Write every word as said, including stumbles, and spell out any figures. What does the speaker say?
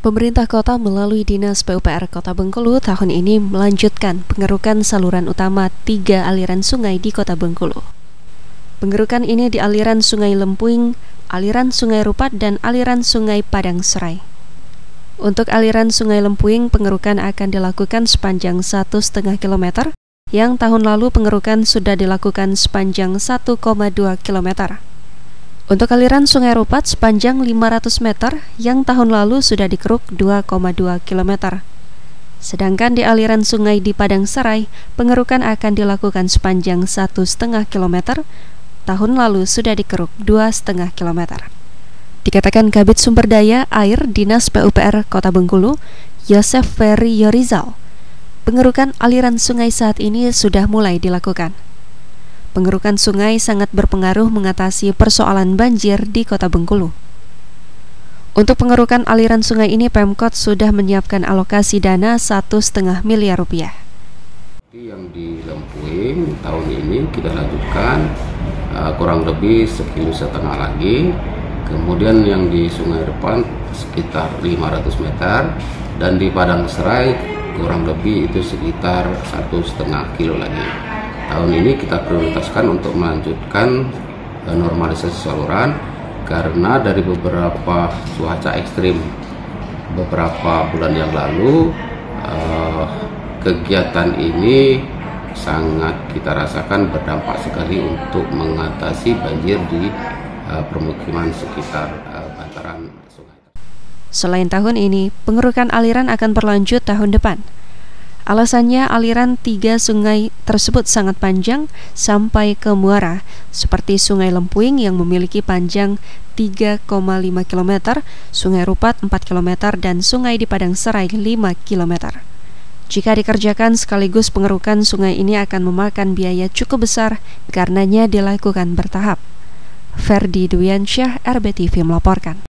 Pemerintah kota melalui Dinas P U P R Kota Bengkulu tahun ini melanjutkan pengerukan saluran utama tiga aliran sungai di Kota Bengkulu. Pengerukan ini di aliran Sungai Lempuing, aliran Sungai Rupat, dan aliran Sungai Padang Serai. Untuk aliran Sungai Lempuing, pengerukan akan dilakukan sepanjang satu setengah kilometer, yang tahun lalu pengerukan sudah dilakukan sepanjang satu koma dua kilometer. Untuk aliran Sungai Rupat sepanjang lima ratus meter yang tahun lalu sudah dikeruk dua koma dua kilometer. Sedangkan di aliran sungai di Padang Serai, pengerukan akan dilakukan sepanjang satu setengah kilometer, tahun lalu sudah dikeruk dua setengah kilometer. Dikatakan Kabid Sumber Daya Air Dinas P U P R Kota Bengkulu, Yosef Ferry Yorizal, pengerukan aliran sungai saat ini sudah mulai dilakukan. Pengerukan sungai sangat berpengaruh mengatasi persoalan banjir di Kota Bengkulu. Untuk pengerukan aliran sungai ini, Pemkot sudah menyiapkan alokasi dana satu setengah miliar rupiah. Yang di Lempuing tahun ini kita lanjutkan uh, kurang lebih sekilo setengah lagi. Kemudian yang di Sungai Rupat sekitar lima ratus meter, dan di Padang Serai kurang lebih itu sekitar satu setengah kilo lagi. Tahun ini kita prioritaskan untuk melanjutkan normalisasi saluran karena dari beberapa cuaca ekstrim beberapa bulan yang lalu, eh, kegiatan ini sangat kita rasakan berdampak sekali untuk mengatasi banjir di eh, permukiman sekitar eh, bantaran sungai. Selain tahun ini, pengerukan aliran akan berlanjut tahun depan. Alasannya, aliran tiga sungai tersebut sangat panjang sampai ke muara, seperti Sungai Lempuing yang memiliki panjang tiga koma lima kilometer, Sungai Rupat empat kilometer, dan Sungai di Padang Serai lima kilometer. Jika dikerjakan sekaligus, pengerukan sungai ini akan memakan biaya cukup besar, karenanya dilakukan bertahap. Ferdi Duyansyah, R B T V melaporkan.